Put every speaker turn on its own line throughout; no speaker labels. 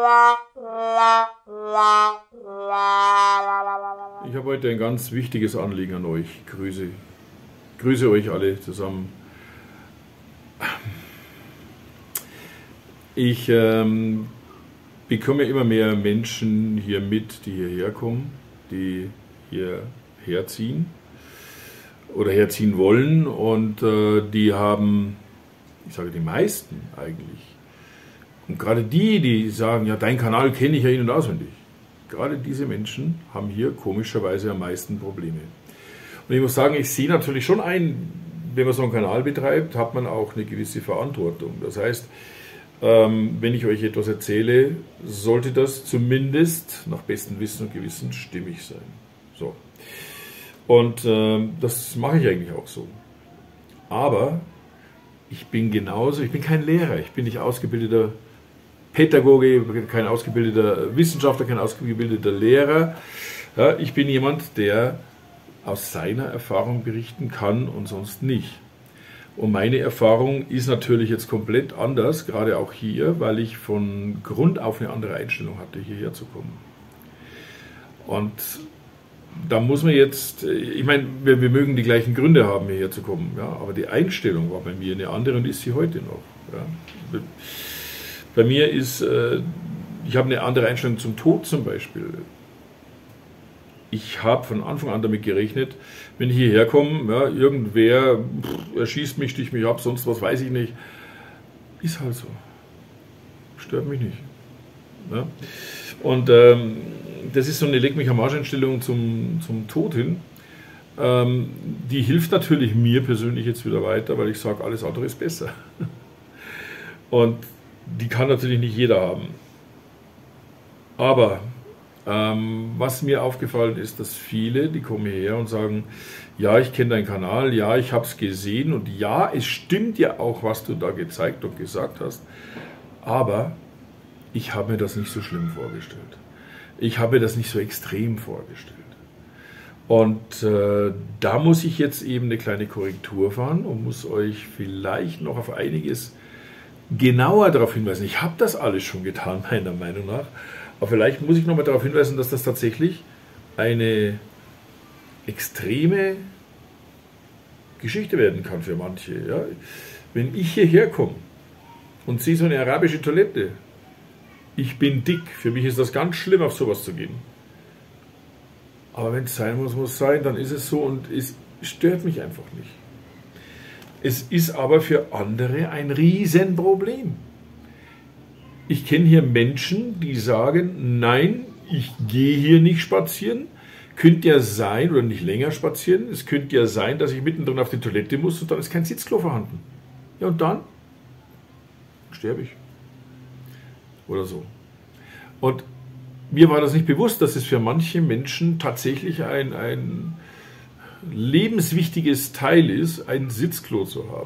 Ich habe heute ein ganz wichtiges Anliegen an euch. Grüße euch alle zusammen. Ich bekomme immer mehr Menschen hier mit, die hierher kommen, die hierher ziehen oder herziehen wollen, und die haben, ich sage die meisten eigentlich, und gerade die sagen, ja, dein Kanal kenne ich ja in- und auswendig, gerade diese Menschen haben hier komischerweise am meisten Probleme. Und ich muss sagen, ich sehe natürlich schon ein, wenn man so einen Kanal betreibt, hat man auch eine gewisse Verantwortung. Das heißt, wenn ich euch etwas erzähle, sollte das zumindest nach bestem Wissen und Gewissen stimmig sein. So. Und das mache ich eigentlich auch so. Aber ich bin kein Lehrer, ich bin nicht ausgebildeter Pädagoge, kein ausgebildeter Wissenschaftler, kein ausgebildeter Lehrer. Ja, ich bin jemand, der aus seiner Erfahrung berichten kann und sonst nicht. Und meine Erfahrung ist natürlich jetzt komplett anders, gerade auch hier, weil ich von Grund auf eine andere Einstellung hatte, hierher zu kommen. Und da muss man jetzt, ich meine, wir mögen die gleichen Gründe haben, hierher zu kommen, ja, aber die Einstellung war bei mir eine andere und ist sie heute noch. Ja. Bei mir ist, ich habe eine andere Einstellung zum Tod zum Beispiel. Ich habe von Anfang an damit gerechnet, wenn ich hierher komme, ja, irgendwer erschießt mich, sticht mich ab, sonst was weiß ich nicht. Ist halt so. Stört mich nicht. Ja. Und das ist so eine Leg mich am Arsch-Einstellung zum Tod hin. Die hilft natürlich mir persönlich jetzt wieder weiter, weil ich sage, alles andere ist besser. Und die kann natürlich nicht jeder haben. Aber was mir aufgefallen ist, dass viele, die kommen hierher und sagen, ja, ich kenne deinen Kanal, ja, ich habe es gesehen und ja, es stimmt ja auch, was du da gezeigt und gesagt hast, aber ich habe mir das nicht so schlimm vorgestellt. Ich habe mir das nicht so extrem vorgestellt. Und da muss ich jetzt eben eine kleine Korrektur fahren und muss euch vielleicht noch auf einiges genauer darauf hinweisen. Ich habe das alles schon getan, meiner Meinung nach. Aber vielleicht muss ich nochmal darauf hinweisen, dass das tatsächlich eine extreme Geschichte werden kann für manche. Ja? Wenn ich hierher komme und sehe so eine arabische Toilette, ich bin dick, für mich ist das ganz schlimm, auf sowas zu gehen. Aber wenn es sein muss, muss es sein, dann ist es so und es stört mich einfach nicht. Es ist aber für andere ein Riesenproblem. Ich kenne hier Menschen, die sagen, nein, ich gehe hier nicht spazieren. Könnte ja sein, oder nicht länger spazieren, es könnte ja sein, dass ich mittendrin auf die Toilette muss und dann ist kein Sitzklo vorhanden. Ja, und dann sterbe ich. Oder so. Und mir war das nicht bewusst, dass es für manche Menschen tatsächlich ein lebenswichtiges Teil ist, ein Sitzklo zu haben.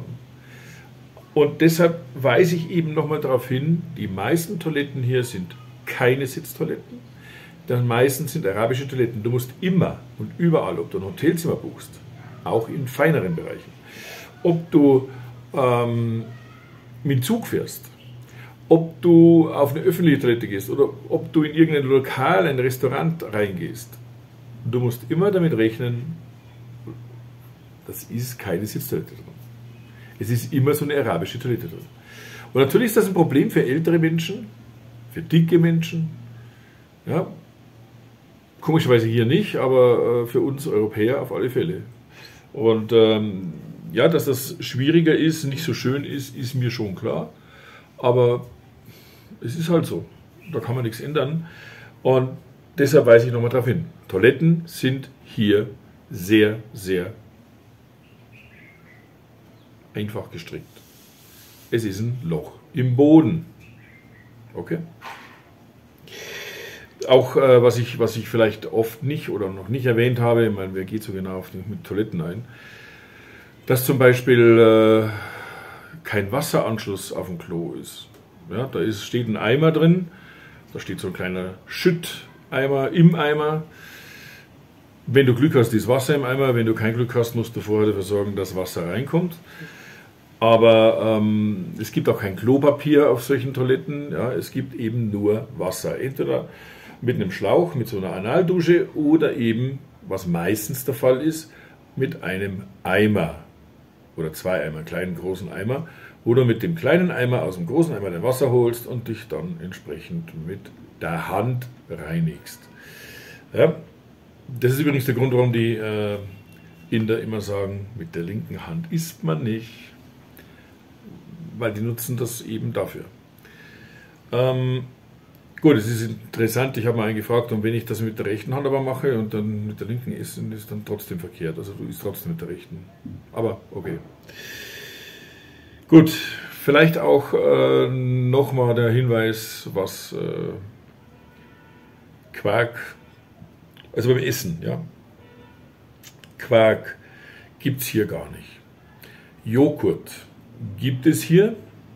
Und deshalb weise ich eben nochmal darauf hin, die meisten Toiletten hier sind keine Sitztoiletten, die meisten sind arabische Toiletten. Du musst immer und überall, ob du ein Hotelzimmer buchst, auch in feineren Bereichen, ob du mit dem Zug fährst, ob du auf eine öffentliche Toilette gehst oder ob du in irgendein Lokal, ein Restaurant reingehst, du musst immer damit rechnen, das ist keine Sitztoilette drin. Es ist immer so eine arabische Toilette drin. Und natürlich ist das ein Problem für ältere Menschen, für dicke Menschen. Ja, komischerweise hier nicht, aber für uns Europäer auf alle Fälle. Und ja, dass das schwieriger ist, nicht so schön ist, ist mir schon klar. Aber es ist halt so. Da kann man nichts ändern. Und deshalb weise ich nochmal darauf hin. Toiletten sind hier sehr, sehr einfach gestrickt. Es ist ein Loch im Boden. Okay? Auch was ich vielleicht oft nicht oder noch nicht erwähnt habe, ich meine, wer geht so genau auf die Toiletten ein, dass zum Beispiel kein Wasseranschluss auf dem Klo ist. Ja, da steht ein Eimer drin, da steht so ein kleiner Schütteimer im Eimer. Wenn du Glück hast, ist Wasser im Eimer. Wenn du kein Glück hast, musst du vorher dafür sorgen, dass Wasser reinkommt. Aber es gibt auch kein Klopapier auf solchen Toiletten. Ja, es gibt eben nur Wasser. Entweder mit einem Schlauch, mit so einer Analdusche oder eben, was meistens der Fall ist, mit einem Eimer oder 2 Eimer, kleinen, großen Eimer, wo du mit dem kleinen Eimer aus dem großen Eimer dein Wasser holst und dich dann entsprechend mit der Hand reinigst. Ja, das ist übrigens der Grund, warum die Inder immer sagen, mit der linken Hand isst man nicht, weil die nutzen das eben dafür. Gut, es ist interessant, ich habe mal einen gefragt, und wenn ich das mit der rechten Hand aber mache und dann mit der linken essen, ist dann trotzdem verkehrt. Also du isst trotzdem mit der rechten. Aber okay. Gut, vielleicht auch nochmal der Hinweis, was Quark, also beim Essen, ja. Quark gibt es hier gar nicht. Joghurt gibt es hier,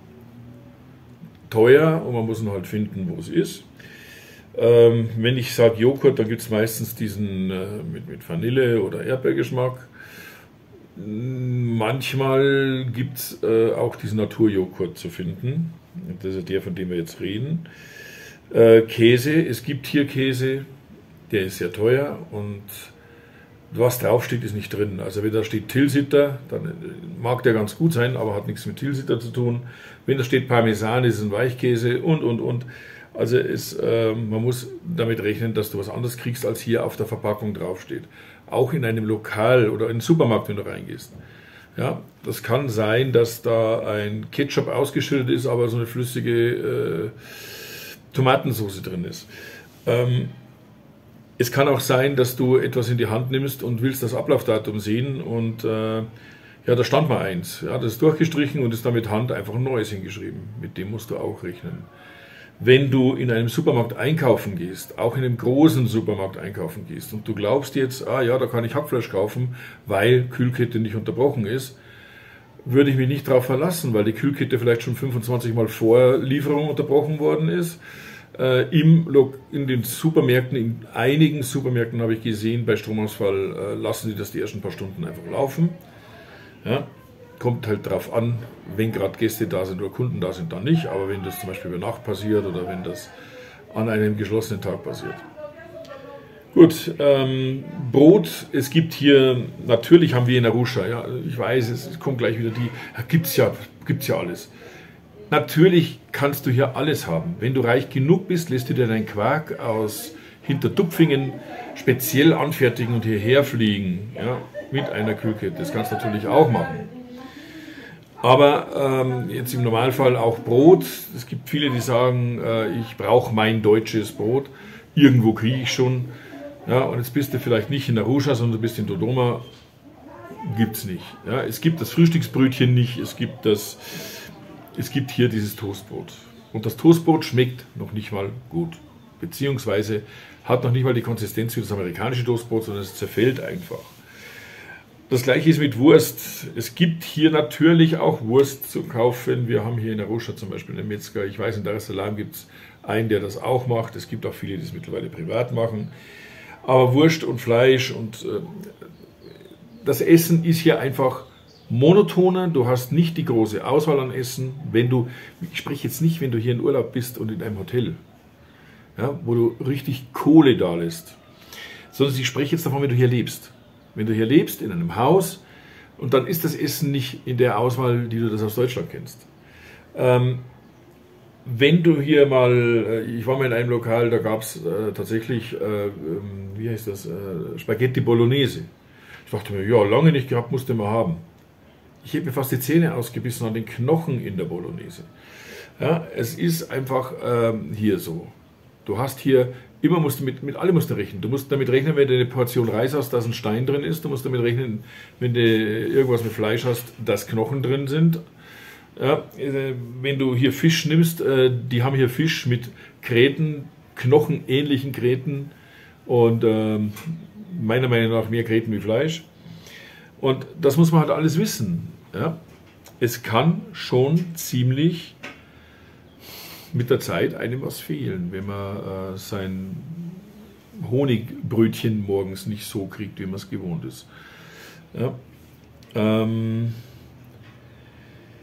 teuer, und man muss ihn halt finden, wo es ist. Wenn ich sage Joghurt, dann gibt es meistens diesen mit Vanille- oder Erdbeergeschmack. Manchmal gibt es auch diesen Naturjoghurt zu finden. Das ist der, von dem wir jetzt reden. Käse, es gibt hier Käse, der ist sehr teuer, und was draufsteht, ist nicht drin. Also wenn da steht Tilsiter, dann mag der ganz gut sein, aber hat nichts mit Tilsiter zu tun. Wenn da steht Parmesan, ist es ein Weichkäse und. Also man muss damit rechnen, dass du was anderes kriegst, als hier auf der Verpackung draufsteht. Auch in einem Lokal oder in einen Supermarkt, wenn du reingehst. Ja, das kann sein, dass da ein Ketchup ausgeschüttet ist, aber so eine flüssige Tomatensauce drin ist. Es kann auch sein, dass du etwas in die Hand nimmst und willst das Ablaufdatum sehen, und ja, da stand mal eins. Ja, das ist durchgestrichen und ist da mit Hand einfach ein neues hingeschrieben. Mit dem musst du auch rechnen. Wenn du in einem Supermarkt einkaufen gehst, auch in einem großen Supermarkt einkaufen gehst, und du glaubst jetzt, ja, da kann ich Hackfleisch kaufen, weil Kühlkette nicht unterbrochen ist, würde ich mich nicht darauf verlassen, weil die Kühlkette vielleicht schon 25 Mal vor Lieferung unterbrochen worden ist. In den Supermärkten, in einigen Supermärkten habe ich gesehen, bei Stromausfall lassen sie das die ersten paar Stunden einfach laufen. Ja, kommt halt drauf an, wenn gerade Gäste da sind oder Kunden da sind, dann nicht. Aber wenn das zum Beispiel über Nacht passiert oder wenn das an einem geschlossenen Tag passiert. Gut, Brot, es gibt hier, natürlich haben wir in Arusha, ja, ich weiß, es kommt gleich wieder gibt's ja alles. Natürlich kannst du hier alles haben. Wenn du reich genug bist, lässt du dir deinen Quark aus Hintertupfingen speziell anfertigen und hierher fliegen, ja, mit einer Kühlkette. Das kannst du natürlich auch machen. Aber jetzt im Normalfall auch Brot. Es gibt viele, die sagen, ich brauche mein deutsches Brot. Irgendwo kriege ich schon. Ja, und jetzt bist du vielleicht nicht in Arusha, sondern du bist in Dodoma. Gibt es nicht. Ja, es gibt das Frühstücksbrötchen nicht. Es gibt hier dieses Toastbrot. Und das Toastbrot schmeckt noch nicht mal gut. Beziehungsweise hat noch nicht mal die Konsistenz wie das amerikanische Toastbrot, sondern es zerfällt einfach. Das gleiche ist mit Wurst. Es gibt hier natürlich auch Wurst zu kaufen. Wir haben hier in Arusha zum Beispiel einen Metzger. Ich weiß, in Dar es Salaam gibt es einen, der das auch macht. Es gibt auch viele, die es mittlerweile privat machen. Aber Wurst und Fleisch und das Essen ist hier einfach monotoner. Du hast nicht die große Auswahl an Essen. Ich spreche jetzt nicht, wenn du hier in Urlaub bist und in einem Hotel, ja, wo du richtig Kohle da lässt, sondern ich spreche jetzt davon, wenn du hier lebst. Wenn du hier lebst, in einem Haus, und dann ist das Essen nicht in der Auswahl, die du das aus Deutschland kennst. Wenn du hier mal, ich war mal in einem Lokal, da gab es tatsächlich, wie heißt das, Spaghetti Bolognese. Ich dachte mir, ja, lange nicht gehabt, musste man haben. Ich hätte mir fast die Zähne ausgebissen an den Knochen in der Bolognese. Ja, es ist einfach hier so. Du hast hier, immer musst du mit allem musst du rechnen. Du musst damit rechnen, wenn du eine Portion Reis hast, dass ein Stein drin ist. Du musst damit rechnen, wenn du irgendwas mit Fleisch hast, dass Knochen drin sind. Ja, wenn du hier Fisch nimmst, die haben hier Fisch mit Gräten, knochenähnlichen Gräten und meiner Meinung nach mehr Gräten wie Fleisch. Und das muss man halt alles wissen. Ja? Es kann schon ziemlich mit der Zeit einem was fehlen, wenn man sein Honigbrötchen morgens nicht so kriegt, wie man es gewohnt ist. Ja?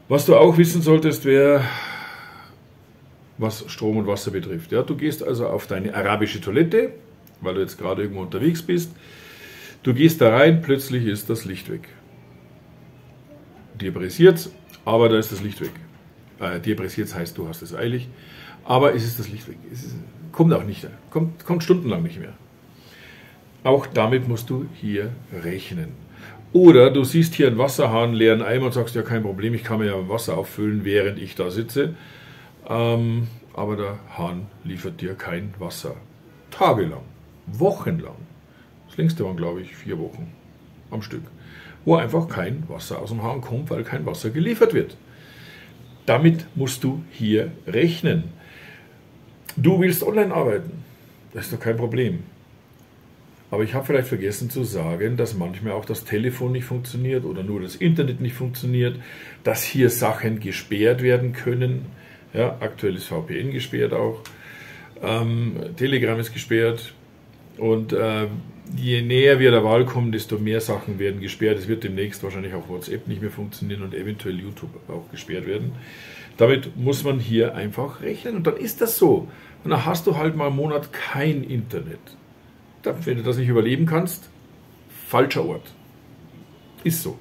Was du auch wissen solltest, wäre, was Strom und Wasser betrifft. Ja, du gehst also auf deine arabische Toilette, weil du jetzt gerade irgendwo unterwegs bist. Du gehst da rein, plötzlich ist das Licht weg. Dir pressiert's, aber da ist das Licht weg. Dir pressiert's heißt, du hast es eilig, aber es ist das Licht weg. Kommt auch nicht, kommt stundenlang nicht mehr. Auch damit musst du hier rechnen. Oder du siehst hier einen Wasserhahn, leeren Eimer und sagst, ja kein Problem, ich kann mir ja Wasser auffüllen, während ich da sitze. Aber der Hahn liefert dir kein Wasser. Tagelang, wochenlang. Das längste waren, glaube ich, 4 Wochen am Stück. Wo einfach kein Wasser aus dem Hahn kommt, weil kein Wasser geliefert wird. Damit musst du hier rechnen. Du willst online arbeiten. Das ist doch kein Problem. Aber ich habe vielleicht vergessen zu sagen, dass manchmal auch das Telefon nicht funktioniert oder nur das Internet nicht funktioniert, dass hier Sachen gesperrt werden können. Ja, aktuell ist VPN gesperrt auch. Telegram ist gesperrt. Und je näher wir der Wahl kommen, desto mehr Sachen werden gesperrt. Es wird demnächst wahrscheinlich auch WhatsApp nicht mehr funktionieren und eventuell YouTube auch gesperrt werden. Damit muss man hier einfach rechnen. Und dann ist das so. Und dann hast du halt mal einen Monat kein Internet. Wenn du das nicht überleben kannst, falscher Ort. Ist so.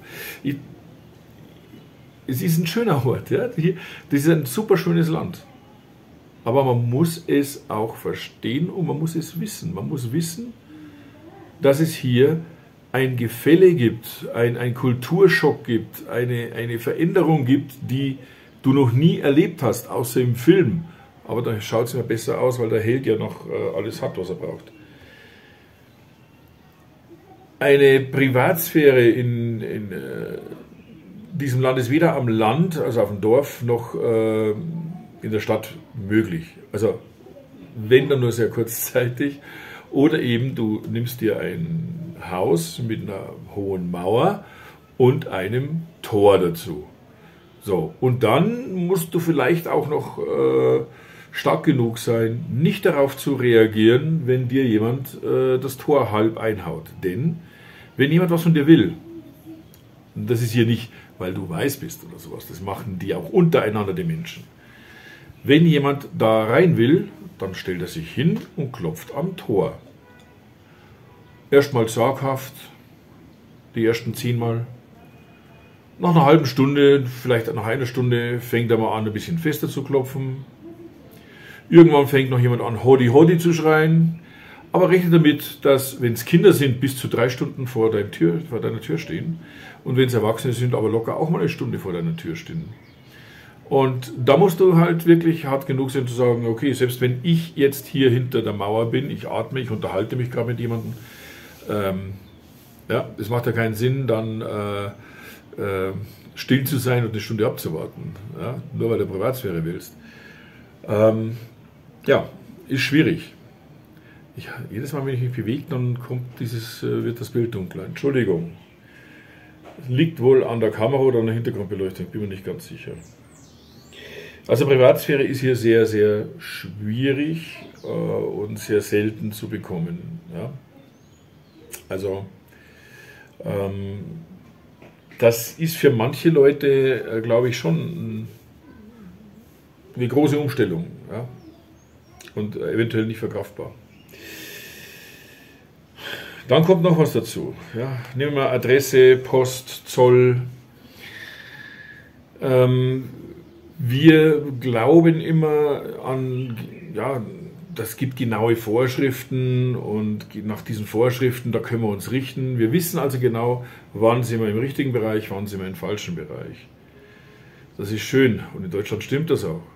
Es ist ein schöner Ort. Ja? Das ist ein super schönes Land. Aber man muss es auch verstehen und man muss es wissen. Man muss wissen, dass es hier ein Gefälle gibt, ein Kulturschock gibt, eine Veränderung gibt, die du noch nie erlebt hast, außer im Film. Aber da schaut es mir besser aus, weil der Held ja noch alles hat, was er braucht. Eine Privatsphäre in diesem Land ist weder am Land, also auf dem Dorf, noch in der Stadt möglich. Also wenn dann nur sehr kurzzeitig. Oder eben du nimmst dir ein Haus mit einer hohen Mauer und einem Tor dazu. So, und dann musst du vielleicht auch noch stark genug sein, nicht darauf zu reagieren, wenn dir jemand das Tor halb einhaut. Denn wenn jemand was von dir will, und das ist hier nicht, weil du weiß bist oder sowas, das machen die auch untereinander, die Menschen. Wenn jemand da rein will, dann stellt er sich hin und klopft am Tor. Erstmal zaghaft, die ersten 10 Mal. Nach einer halben Stunde, vielleicht nach einer Stunde, fängt er mal an, ein bisschen fester zu klopfen. Irgendwann fängt noch jemand an, Hodi Hodi zu schreien. Aber rechne damit, dass, wenn es Kinder sind, bis zu 3 Stunden vor deiner Tür stehen. Und wenn es Erwachsene sind, aber locker auch mal eine Stunde vor deiner Tür stehen. Und da musst du halt wirklich hart genug sein zu sagen, okay, selbst wenn ich jetzt hier hinter der Mauer bin, ich atme, ich unterhalte mich gerade mit jemandem, ja, es macht ja keinen Sinn, dann still zu sein und eine Stunde abzuwarten, ja, nur weil du Privatsphäre willst. Ja, ist schwierig. Jedes Mal, wenn ich mich bewege, dann wird das Bild dunkler. Entschuldigung. Liegt wohl an der Kamera oder an der Hintergrundbeleuchtung, bin mir nicht ganz sicher. Also Privatsphäre ist hier sehr, sehr schwierig und sehr selten zu bekommen. Ja? Also das ist für manche Leute, glaube ich, schon eine große Umstellung, ja? Und eventuell nicht verkraftbar. Dann kommt noch was dazu. Ja? Nehmen wir mal Adresse, Post, Zoll. Wir glauben immer an, ja, das gibt genaue Vorschriften und nach diesen Vorschriften, da können wir uns richten. Wir wissen also genau, wann sind wir im richtigen Bereich, wann sind wir im falschen Bereich. Das ist schön und in Deutschland stimmt das auch.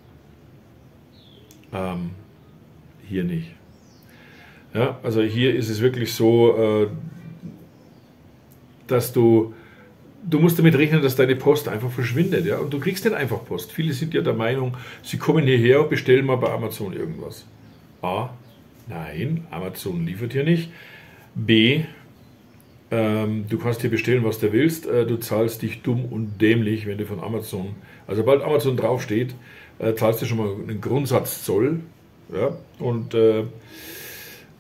Hier nicht. Ja, also hier ist es wirklich so, dass du musst damit rechnen, dass deine Post einfach verschwindet. Ja? Und du kriegst nicht einfach Post. Viele sind ja der Meinung, sie kommen hierher und bestellen mal bei Amazon irgendwas. A, nein, Amazon liefert hier nicht. B, du kannst hier bestellen, was du willst. Du zahlst dich dumm und dämlich, wenn du von Amazon, also sobald Amazon draufsteht, zahlst du schon mal einen Grundsatzzoll. Ja? Und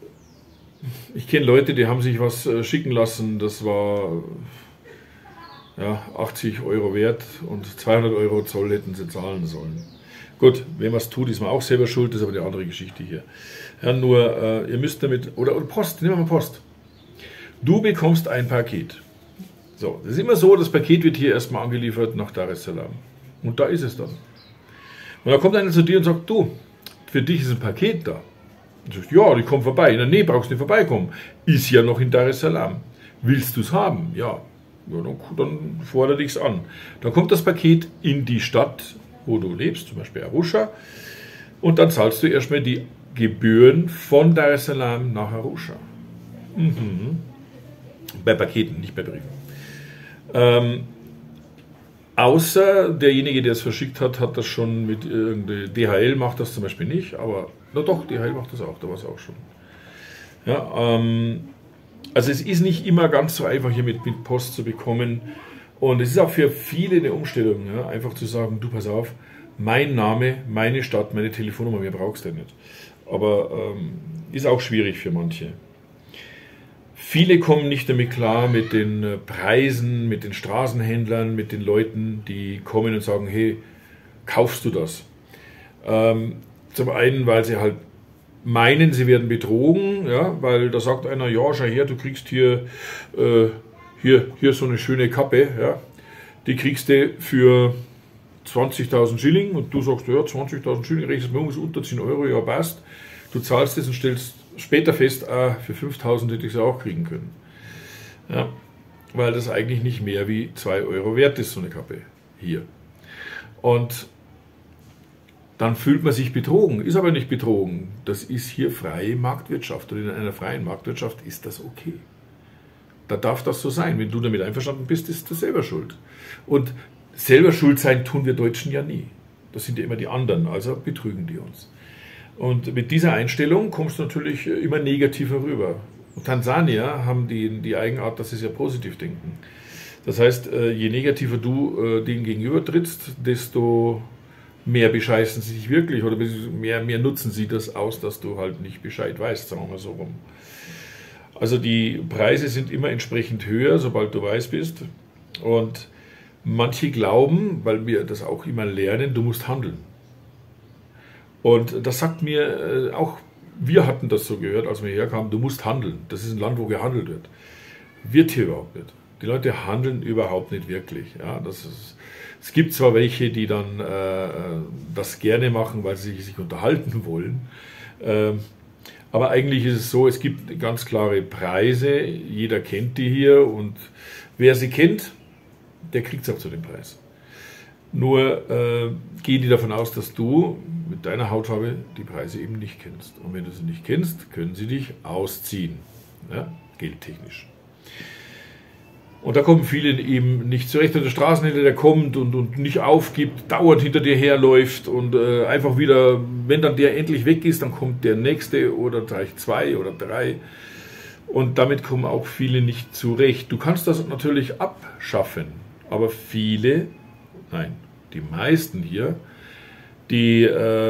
ich kenne Leute, die haben sich was schicken lassen, das war ja, 80 Euro wert und 200 Euro Zoll hätten sie zahlen sollen. Gut, wenn man es tut, ist man auch selber schuld, das ist aber eine andere Geschichte hier. Ja, nur, ihr müsst damit, oder Post, nehmen wir mal Post. Du bekommst ein Paket. So, das ist immer so, das Paket wird hier erstmal angeliefert nach Dar es Salaam. Und da ist es dann. Und da kommt einer zu dir und sagt, du, für dich ist ein Paket da. Und du sagst, ja, ich komme vorbei. In der Nähe brauchst du nicht vorbeikommen. Ist ja noch in Dar es Salaam. Willst du es haben? Ja. Ja, dann fordere dich es an. Dann kommt das Paket in die Stadt, wo du lebst, zum Beispiel Arusha, und dann zahlst du erstmal die Gebühren von Dar es Salaam nach Arusha. Mhm. Bei Paketen, nicht bei Briefen. Außer derjenige, der es verschickt hat, hat das schon mit irgendeiner DHL, macht das zum Beispiel nicht, aber na doch, DHL macht das auch, da war es auch schon. Ja, also es ist nicht immer ganz so einfach hier mit Post zu bekommen und es ist auch für viele eine Umstellung, ja, einfach zu sagen, du pass auf, mein Name, meine Stadt, meine Telefonnummer, mehr brauchst du nicht. Aber ist auch schwierig für manche. Viele kommen nicht damit klar mit den Preisen, mit den Straßenhändlern, mit den Leuten, die kommen und sagen, hey, kaufst du das? Zum einen, weil sie halt meinen, sie werden betrogen, ja, weil da sagt einer, ja, schau her, du kriegst hier so eine schöne Kappe, ja, die kriegst du für 20.000 Schilling und du sagst, ja, 20.000 Schilling, rechnest mal um, ist unter 10 Euro, ja, passt. Du zahlst es und stellst später fest, für 5.000 hätte ich es auch kriegen können. Ja, weil das eigentlich nicht mehr wie 2 Euro wert ist, so eine Kappe hier. Und dann fühlt man sich betrogen, ist aber nicht betrogen. Das ist hier freie Marktwirtschaft und in einer freien Marktwirtschaft ist das okay. Da darf das so sein. Wenn du damit einverstanden bist, ist das selber schuld. Und selber schuld sein tun wir Deutschen ja nie. Das sind ja immer die anderen, also betrügen die uns. Und mit dieser Einstellung kommst du natürlich immer negativer rüber. Und Tansanier haben die Eigenart, dass sie sehr positiv denken. Das heißt, je negativer du denen gegenüber trittst, desto mehr bescheißen sie sich wirklich oder mehr nutzen sie das aus, dass du halt nicht Bescheid weißt, sagen wir mal so rum. Also die Preise sind immer entsprechend höher, sobald du weiß bist. Und manche glauben, weil wir das auch immer lernen, du musst handeln. Und das sagt mir auch, wir hatten das so gehört, als wir herkamen, du musst handeln. Das ist ein Land, wo gehandelt wird. Wird hier überhaupt nicht. Die Leute handeln überhaupt nicht wirklich. Ja, es gibt zwar welche, die dann das gerne machen, weil sie sich unterhalten wollen. Aber eigentlich ist es so, es gibt ganz klare Preise. Jeder kennt die hier und wer sie kennt, der kriegt es auch zu dem Preis. Nur gehen die davon aus, dass du mit deiner Hautfarbe die Preise eben nicht kennst. Und wenn du sie nicht kennst, können sie dich ausziehen, ja, geldtechnisch. Und da kommen viele eben nicht zurecht. Und der Straßenhändler, der kommt und nicht aufgibt, dauernd hinter dir herläuft und einfach wieder, wenn dann der endlich weg ist, dann kommt der nächste oder gleich 2 oder 3. Und damit kommen auch viele nicht zurecht. Du kannst das natürlich abschaffen, aber viele, nein, die meisten hier, die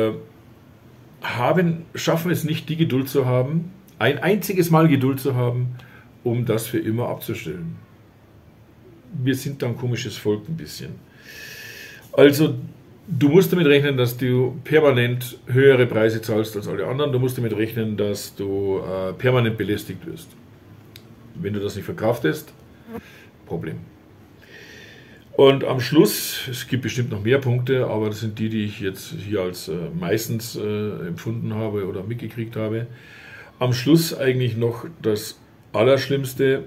schaffen es nicht, die Geduld zu haben, ein einziges Mal Geduld zu haben, um das für immer abzustellen. Wir sind da ein komisches Volk ein bisschen. Also du musst damit rechnen, dass du permanent höhere Preise zahlst als alle anderen. Du musst damit rechnen, dass du permanent belästigt wirst. Wenn du das nicht verkraftest, Problem. Und am Schluss, es gibt bestimmt noch mehr Punkte, aber das sind die ich jetzt hier als meistens empfunden habe oder mitgekriegt habe. Am Schluss eigentlich noch das Allerschlimmste.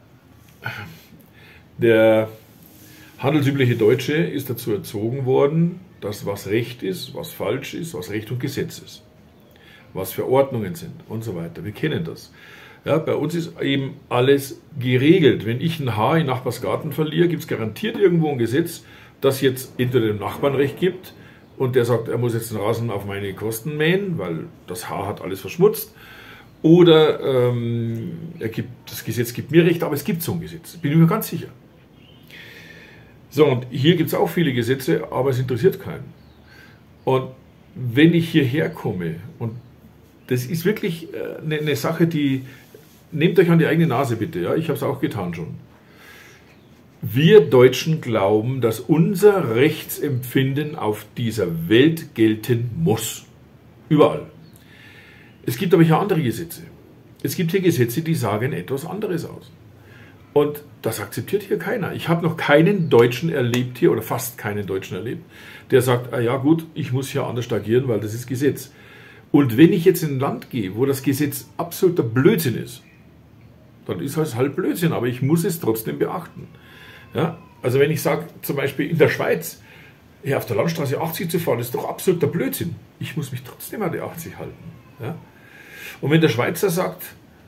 Der handelsübliche Deutsche ist dazu erzogen worden, dass was Recht ist, was falsch ist, was Recht und Gesetz ist, was Verordnungen sind und so weiter. Wir kennen das. Ja, bei uns ist eben alles geregelt. Wenn ich ein Haar in Nachbarsgarten verliere, gibt es garantiert irgendwo ein Gesetz, das jetzt entweder dem Nachbarn Recht gibt und der sagt, er muss jetzt den Rasen auf meine Kosten mähen, weil das Haar hat alles verschmutzt. Oder das Gesetz gibt mir Recht, aber es gibt so ein Gesetz. Bin ich mir ganz sicher. So, und hier gibt es auch viele Gesetze, aber es interessiert keinen. Und wenn ich hierher komme, und das ist wirklich eine Sache, die, nehmt euch an die eigene Nase bitte, ja? Ich habe es auch getan schon. wir Deutschen glauben, dass unser Rechtsempfinden auf dieser Welt gelten muss. Überall. Es gibt aber hier andere Gesetze. Es gibt hier Gesetze, die sagen etwas anderes aus. Und das akzeptiert hier keiner. Ich habe noch keinen Deutschen erlebt hier, oder fast keinen Deutschen erlebt, der sagt, ah ja gut, ich muss hier anders agieren, weil das ist Gesetz. Und wenn ich jetzt in ein Land gehe, wo das Gesetz absoluter Blödsinn ist, dann ist es halt Blödsinn, aber ich muss es trotzdem beachten. Ja? Also wenn ich sage, zum Beispiel in der Schweiz, ja, auf der Landstraße 80 zu fahren, ist doch absoluter Blödsinn. Ich muss mich trotzdem an die 80 halten. Ja? Und wenn der Schweizer sagt,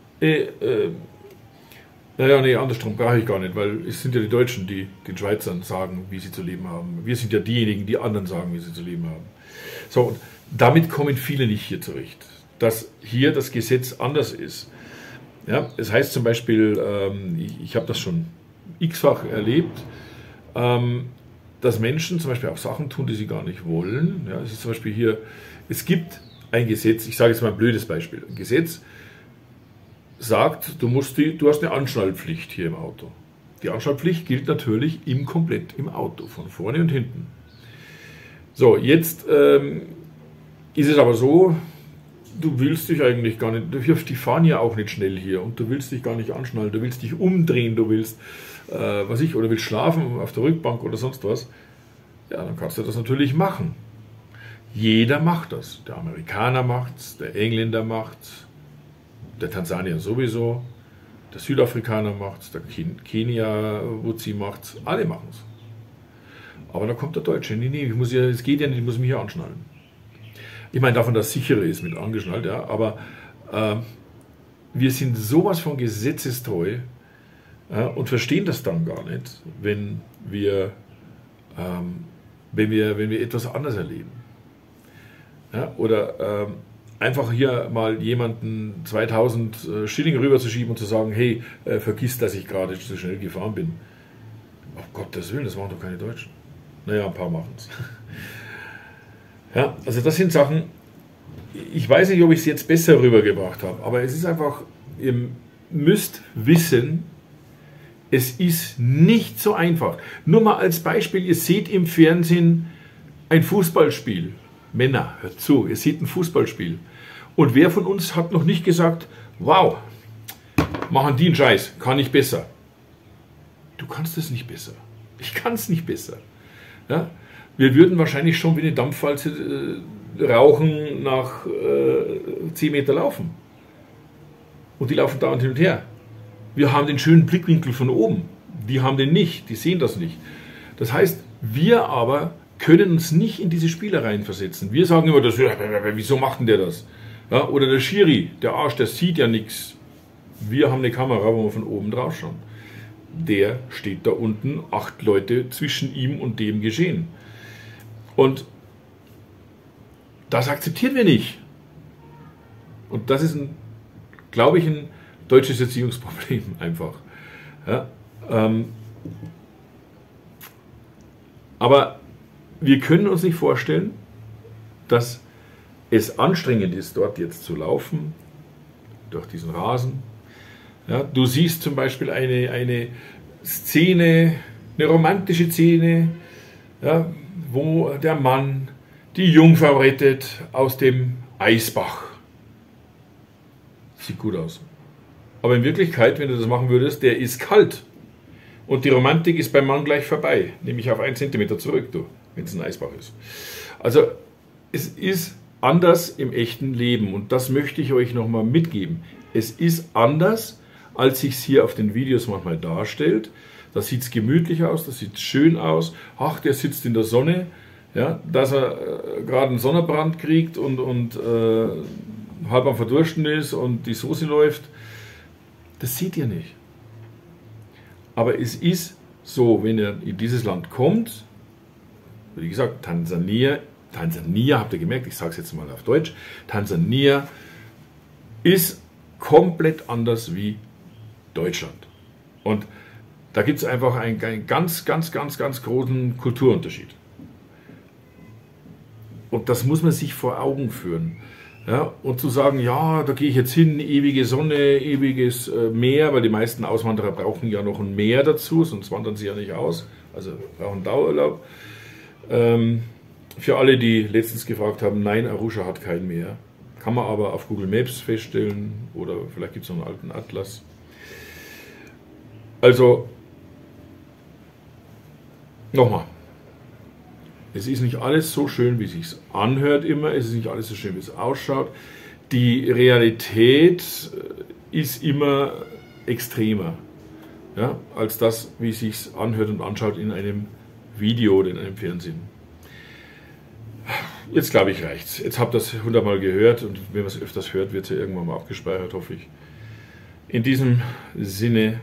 naja, nee, andersrum brauche ich gar nicht, weil es sind ja die Deutschen, die den Schweizern sagen, wie sie zu leben haben. Wir sind ja diejenigen, die anderen sagen, wie sie zu leben haben. So, und damit kommen viele nicht hier zurecht, dass hier das Gesetz anders ist. Ja, es heißt zum Beispiel, ich habe das schon x-fach erlebt, dass Menschen zum Beispiel auch Sachen tun, die sie gar nicht wollen. Ja, es ist zum Beispiel hier, es gibt ein Gesetz, ich sage jetzt mal ein blödes Beispiel, ein Gesetz sagt, du hast eine Anschnallpflicht hier im Auto. Die Anschnallpflicht gilt natürlich komplett im Auto, von vorne und hinten. So, jetzt ist es aber so, du willst dich eigentlich gar nicht, die fahren ja auch nicht schnell hier und du willst dich gar nicht anschnallen, du willst dich umdrehen, du willst, oder willst schlafen auf der Rückbank oder sonst was. Ja, dann kannst du das natürlich machen. Jeder macht das. Der Amerikaner macht's, der Engländer macht's, der Tansanier sowieso, der Südafrikaner macht's, der Kenia-Wutzi macht's, alle machen's. Aber da kommt der Deutsche, nee, es geht ja nicht, ich muss mich hier anschnallen. Ich meine davon, dass es sicherer ist mit angeschnallt, ja, aber wir sind sowas von gesetzestreu und verstehen das dann gar nicht, wenn wir etwas anders erleben. Ja, oder einfach hier mal jemanden 2000 Schilling rüberzuschieben und zu sagen, hey, vergiss, dass ich gerade zu schnell gefahren bin. Auf Gottes Willen, das machen doch keine Deutschen. Naja, ein paar machen es. Ja, also das sind Sachen, ich weiß nicht, ob ich es jetzt besser rübergebracht habe, aber es ist einfach, ihr müsst wissen, es ist nicht so einfach. Nur mal als Beispiel, ihr seht im Fernsehen ein Fußballspiel. Männer, hört zu, ihr seht ein Fußballspiel. Und wer von uns hat noch nicht gesagt, wow, machen die einen Scheiß, kann ich besser. Du kannst es nicht besser. Ich kann es nicht besser. Ja? Wir würden wahrscheinlich schon wie eine Dampfwalze rauchen nach 10 Meter laufen. Und die laufen dauernd hin und her. Wir haben den schönen Blickwinkel von oben. Die haben den nicht, die sehen das nicht. Das heißt, wir aber können uns nicht in diese Spielereien versetzen. Wir sagen immer, wieso macht denn der das? Ja, oder der Schiri, der Arsch, der sieht ja nichts. Wir haben eine Kamera, wo wir von oben drauf schauen. Der steht da unten, 8 Leute zwischen ihm und dem Geschehen. Und das akzeptieren wir nicht. Und das ist, glaube ich, ein deutsches Erziehungsproblem einfach. Ja, aber wir können uns nicht vorstellen, dass es anstrengend ist, dort jetzt zu laufen, durch diesen Rasen. Ja, du siehst zum Beispiel eine Szene, eine romantische Szene, ja, wo der Mann die Jungfrau rettet aus dem Eisbach. Sieht gut aus. Aber in Wirklichkeit, wenn du das machen würdest, der ist kalt. Und die Romantik ist beim Mann gleich vorbei, nämlich auf 1 Zentimeter zurück, wenn es ein Eisbach ist. Also es ist anders im echten Leben und das möchte ich euch nochmal mitgeben. Es ist anders, als sich es hier auf den Videos manchmal darstellt. Da sieht es gemütlich aus, das sieht schön aus. Ach, der sitzt in der Sonne, ja, dass er gerade einen Sonnenbrand kriegt und halb am Verdursten ist und die Soße läuft. Das seht ihr nicht. Aber es ist so, wenn ihr in dieses Land kommt, wie gesagt, Tansania, habt ihr gemerkt, ich sage es jetzt mal auf Deutsch, Tansania ist komplett anders wie Deutschland. Und da gibt es einfach einen ganz großen Kulturunterschied. Und das muss man sich vor Augen führen. Ja, und zu sagen, ja, da gehe ich jetzt hin, ewige Sonne, ewiges Meer, weil die meisten Auswanderer brauchen ja noch ein Meer dazu, sonst wandern sie ja nicht aus, also brauchen Dauerurlaub. Für alle, die letztens gefragt haben, nein, Arusha hat kein Meer. Kann man aber auf Google Maps feststellen oder vielleicht gibt es noch einen alten Atlas. Also, nochmal. Es ist nicht alles so schön, wie es sich anhört immer. Es ist nicht alles so schön, wie es ausschaut. Die Realität ist immer extremer, ja, als das, wie es sich anhört und anschaut in einem Video oder in einem Fernsehen. Jetzt glaube ich reicht's. Jetzt habt ihr das 100-mal gehört und wenn man es öfters hört, wird es ja irgendwann mal abgespeichert, hoffe ich. In diesem Sinne,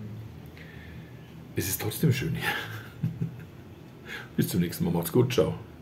es ist trotzdem schön hier. Bis zum nächsten Mal. Macht's gut. Ciao.